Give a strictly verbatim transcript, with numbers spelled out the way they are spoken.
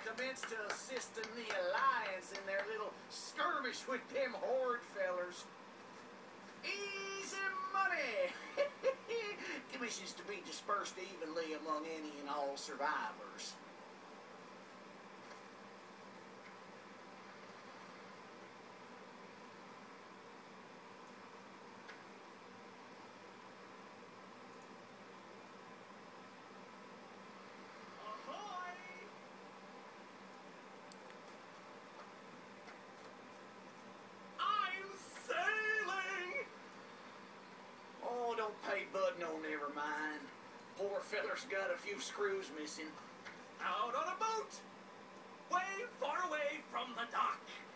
commence to assist in the Alliance in their little skirmish with them horde fellers. Easy money! Commissions to be dispersed evenly among any and all survivors. But no, never mind. Poor feller's got a few screws missing. Out on a boat! Way far away from the dock.